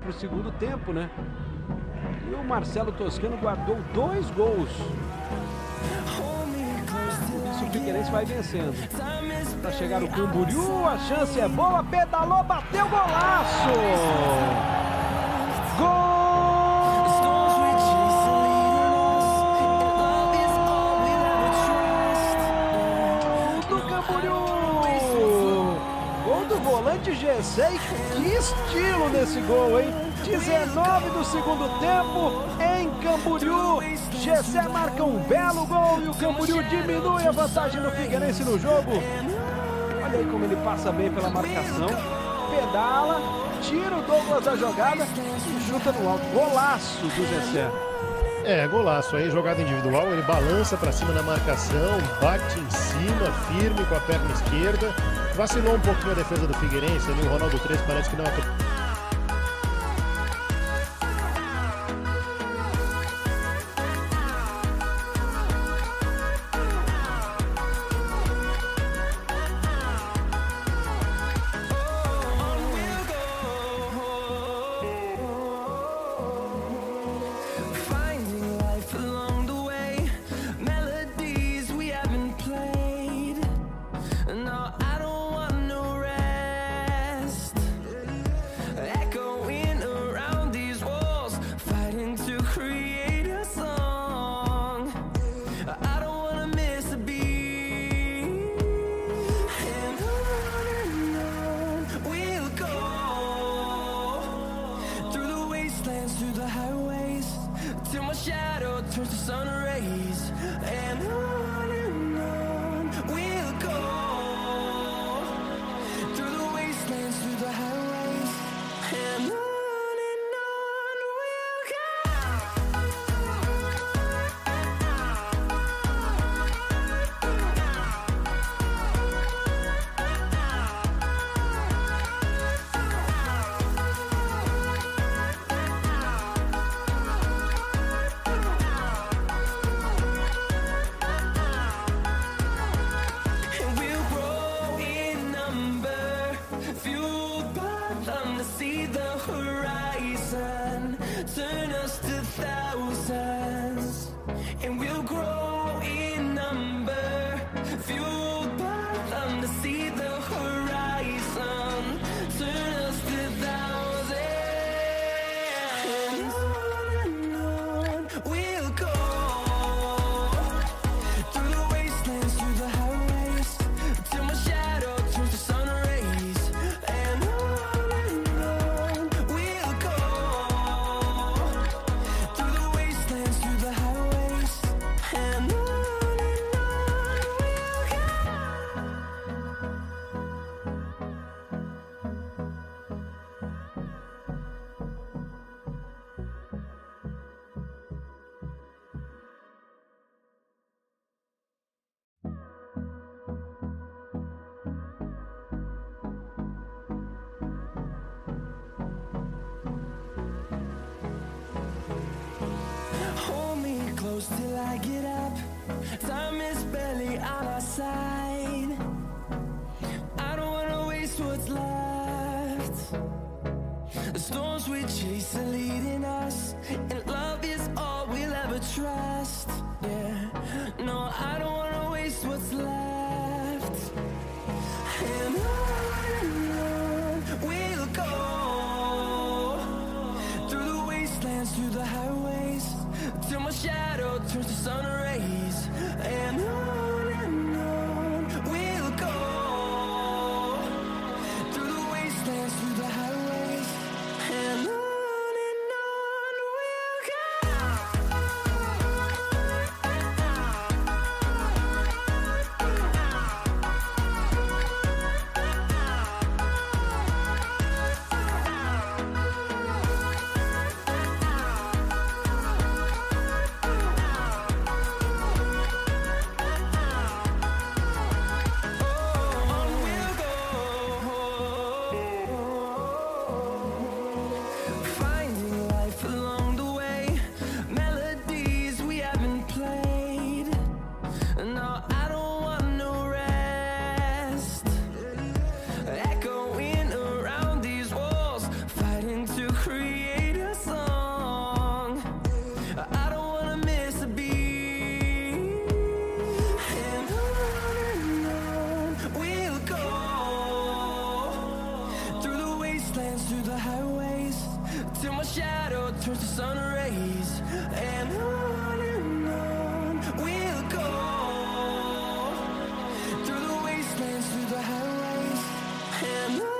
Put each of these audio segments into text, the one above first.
para o segundo tempo, né? E o Marcelo Toscano guardou 2 gols. Por isso o Figueirense vai vencendo. Para chegar o Camboriú, a chance é boa, pedalou, bateu, golaço! Gol! Do Camboriú! Gol do volante Gessé, que estilo nesse gol, hein? 19 do segundo tempo em Camboriú. Gessé marca um belo gol e o Camboriú diminui a vantagem do Figueirense no jogo. Olha aí como ele passa bem pela marcação, pedala, tira o Douglas da jogada e chuta no alto. Golaço do Gessé. Golaço aí, jogada individual, ele balança pra cima na marcação, bate em cima, firme com a perna esquerda. Vacilou um pouquinho a defesa do Figueirense, ali o Ronaldo 3 parece que não é... Till I get up, time is barely on our side. I don't wanna waste what's left. The storms we chase are leading us, and love is all we'll ever trust. Yeah, no, I don't wanna waste what's left. And on we'll go, through the wastelands, through the highways, till my shadow turns to sun rays. And on we'll go, through the wastelands, through the highways. And on we'll go. turns to sun rays, and on we'll go. Through the wastelands, through the highways, and on we'll go.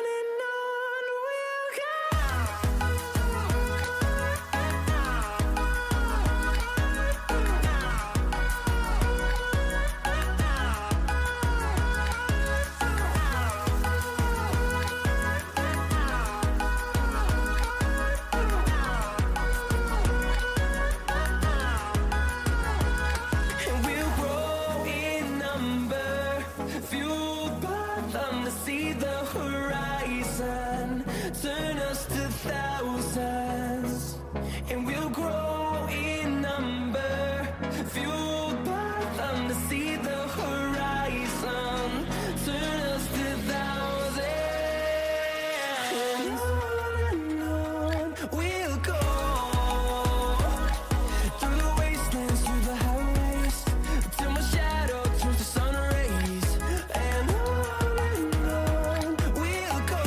And we'll grow in number, fueled by them to see the horizon, turn us to thousands. And we'll grow in number, fueled by them to see the horizon, turn us to thousands. And on we'll go. Through the wastelands, through the highways, till my shadow turns to sun rays, and on we'll go.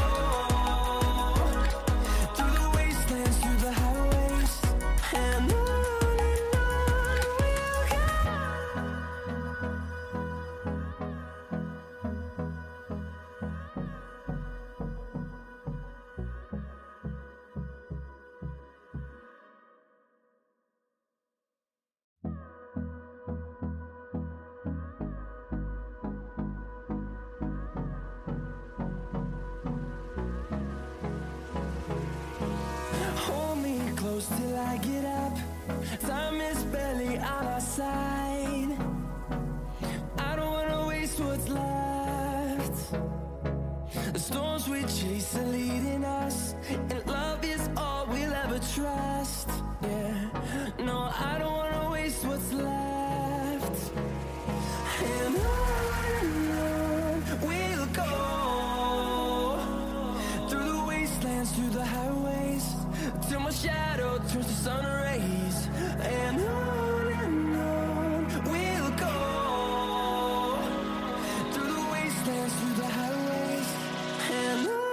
Through the wastelands, through the highways, and on we'll go. Hold me close till I get up. Time is barely on our side. I don't wanna waste what's left. The storms we chase are leading us, and love is all we'll ever trust. Yeah, no, I don't wanna waste what's left. And on we'll go. Through the wastelands, through the highways, till my shadow turns to sun rays, and on we'll go. Through the wastelands, through the highways, and on.